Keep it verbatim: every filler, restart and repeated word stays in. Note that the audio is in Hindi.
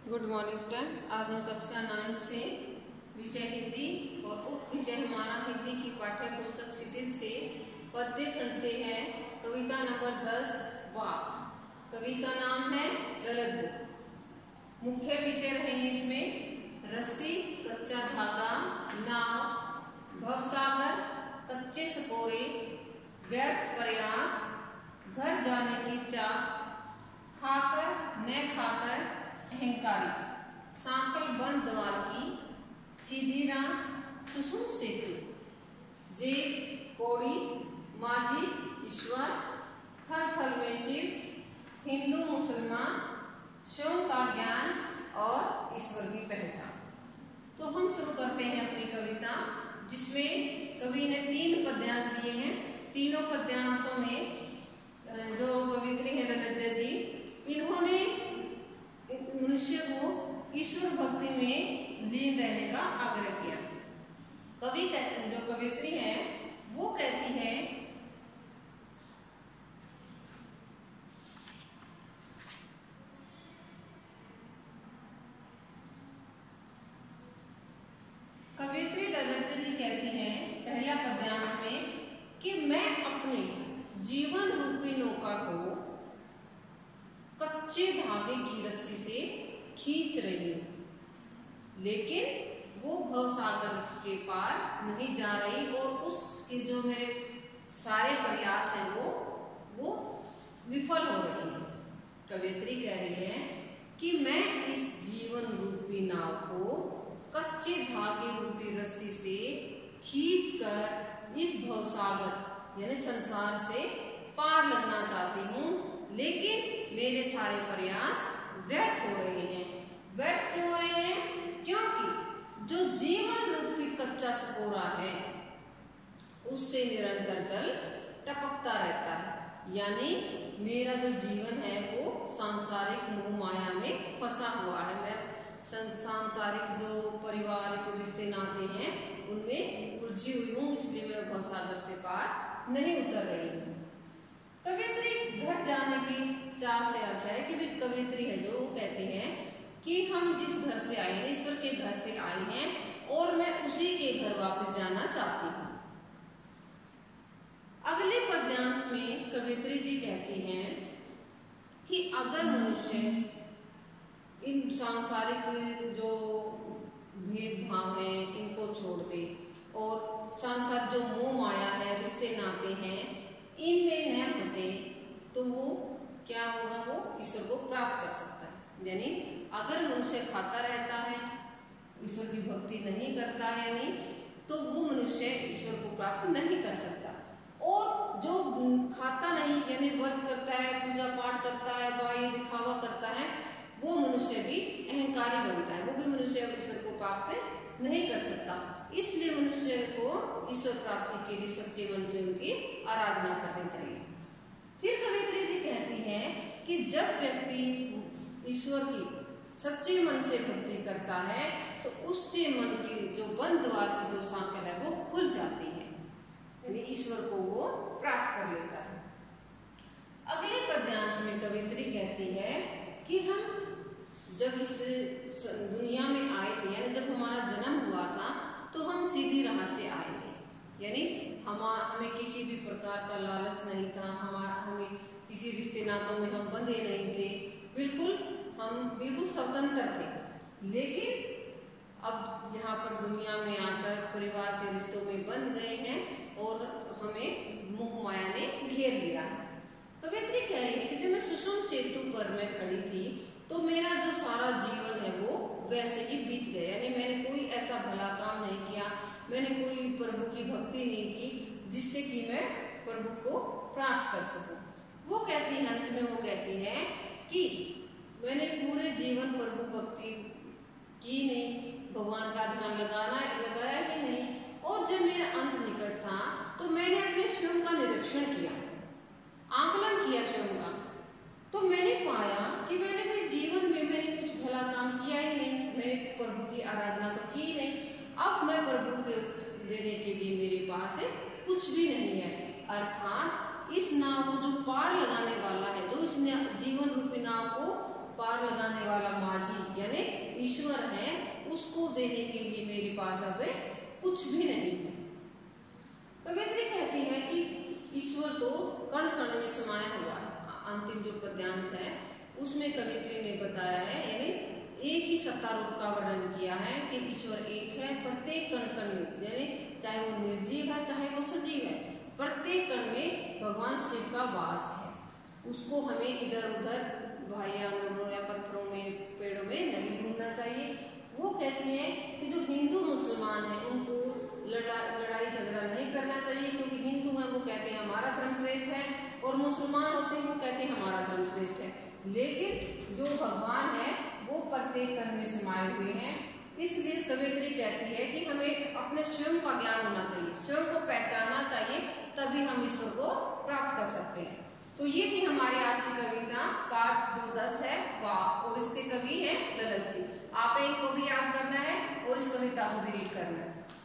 Good morning students. आज हम कक्षा नाइन से विषय हिंदी और उप विषय हमारा हिंदी की पाठ्य पुस्तक क्षितिज से पद्य खंड से है कविता नंबर दस वाक। कवि का नाम है गलद। मुख्य विषय रहेंगे इसमें रस्सी, कच्चा धागा, नाव, भवसागर, कच्चे सकोरे, व्यर्थ प्रयास, घर जाने की चाह, खाकर न खाकर अहंकारी, सांकल बंद द्वार की, सीधी राह, सुसुम सेतु, जे कौड़ी, माझी ईश्वर, थल थल में शिव, हिंदू मुसलमान, शिव का ज्ञान और ईश्वर की पहचान। तो हम शुरू करते हैं अपनी कविता, जिसमें कवि ने तीन पद्यांश दिए हैं। तीनों पद्यांशों में जो कवित्री है ललित जी, इन्होंने मनुष्य को ईश्वर भक्ति में लीन रहने का आग्रह किया। कवि जो कवित्री है वो कहती है कवित्री ललित जी कहती है पहला पद्यांश में कि मैं अपने जीवन रूपी नौका को कच्चे धागे की रस्सी से खींच रही हूँ, लेकिन वो भवसागर के पार नहीं जा रही और उसके जो मेरे सारे प्रयास हैं वो वो विफल हो रही हैं। कवित्री कह रही है कि मैं इस जीवन रूपी नाव को कच्चे धागे रूपी रस्सी से खींचकर इस भवसागर यानी संसार से पार लगना चाहती हूँ, लेकिन मेरे सारे प्रयास व्यर्थ हो रहे हैं। व्यर्थ क्यों हो रहे हैं? क्योंकि जो जीवन रूपी कच्चा सकोरा है उससे निरंतर जल टपकता रहता है, यानी मेरा जो जीवन है वो सांसारिक मोह माया में फंसा हुआ है। मैं सांसारिक जो पारिवारिक रिश्ते नाते हैं उनमें उलझी हुई हूँ, इसलिए मैं भवसागर से पार नहीं उतर रही हूँ। कवित्री घर जाने की चाह से अर्थ है कि भी कवित्री है जो कहती है कि हम जिस घर से आए हैं, ईश्वर के घर से आए हैं और मैं उसी के घर वापस जाना चाहती हूँ। अगले पद्यांश में कवित्री जी कहती हैं कि अगर मनुष्य इन सांसारिक जो भेदभाव है इनको छोड़ दे और सांसार जो मोह माया है, रिश्ते नाते हैं, इनमें न फंसे तो वो क्या होगा, वो ईश्वर को प्राप्त कर सकता है। यानी अगर मनुष्य खाता रहता है, ईश्वर की भक्ति नहीं करता है, यानी तो वो मनुष्य ईश्वर को प्राप्त नहीं कर सकता। और जो खाता नहीं यानी व्रत करता है, पूजा पाठ करता है, बाह्य दिखावा करता है, वो मनुष्य भी अहंकारी बनता है, वो भी मनुष्य ईश्वर को प्राप्त नहीं कर सकता। इसलिए मनुष्य को ईश्वर प्राप्ति के लिए सच्चे मन से उनकी आराधना करनी चाहिए। फिर कवित्री जी कहती है कि जब व्यक्ति ईश्वर की सच्चे मन से भक्ति करता है तो उसके मन की जो बंद द्वार की जो सांकल है वो खुल जाती है, यानी ईश्वर को वो प्राप्त कर लेता है। अगले पद्यांश में कवित्री कहती है कि हम जब इस दुनिया में आए थे, यानी जब हमारा जन्म हुआ था तो हम सीधी राह से आए थे, यानी हम हमें किसी भी प्रकार का लालच नहीं था, हमारा हमें किसी रिश्ते नातों में हम बंधे नहीं थे, बिल्कुल हम बिल्कुल स्वतंत्र थे। लेकिन अब यहाँ पर दुनिया में आकर परिवार के रिश्तों में बंध गए हैं और हमें मोह माया ने घेर लिया। कवित्री कह रही है कि जब मैं सुसुम सेतु पर मैं खड़ी थी तो मेरा जो सारा जीवन है वो वैसे ही बीत गया, यानी मैंने कोई ऐसा भला काम नहीं किया, मैंने कोई प्रभु की भक्ति नहीं की जिससे कि मैं प्रभु को प्राप्त कर सकूं। वो कहती है, अंत में वो कहती है कि मैंने पूरे जीवन प्रभु भक्ति की नहीं, भगवान का ध्यान लगाना लगाया ही नहीं, और जब मेरा अंत निकट था तो मैंने अपने स्वयं का निरीक्षण किया, आकलन किया स्वयं का, तो मैंने पाया कि मैंने अपने जीवन में मैंने कुछ भला काम किया ही नहीं, मैंने प्रभु की आराधना तो की नहीं। अब मैं प्रभु के देने के लिए मेरे पास कुछ भी नहीं है। अर्थात इस नाव को जो पार लगाने वाला है, जो इस जीवन रूपी नाव को पार लगाने वाला माझी यानी उसमें कवित्री ने बताया है, यानी एक ही सत्ता रूप का वर्णन किया है कि ईश्वर एक है, प्रत्येक कण कण में, यानी चाहे वो निर्जीव है चाहे वो सजीव है, प्रत्येक कण में भगवान शिव का वास है। उसको हमें इधर उधर भाइयों या पत्थरों में, पेड़ों में नहीं ढूंढना चाहिए। वो कहती हैं कि जो हिंदू मुसलमान है उनको लड़ा लड़ाई झगड़ा नहीं करना चाहिए, क्योंकि हिंदू है वो कहते हैं हमारा धर्म श्रेष्ठ है, और मुसलमान होते हैं वो कहते हैं हमारा धर्म श्रेष्ठ है। लेकिन जो भगवान है वो प्रत्येक कण में समाये हुए हैं। इसलिए कवित्री कहती है कि हमें अपने स्वयं का ज्ञान होना चाहिए, स्वयं को पहचानना चाहिए, तभी हम ईश्वर को प्राप्त कर सकते हैं। तो ये थी हमारी आज की कविता पाठ जो दस है वाह, और इसके कवि हैं ललित जी। आपने इनको भी याद करना है और इस कविता को भी रीड करना है।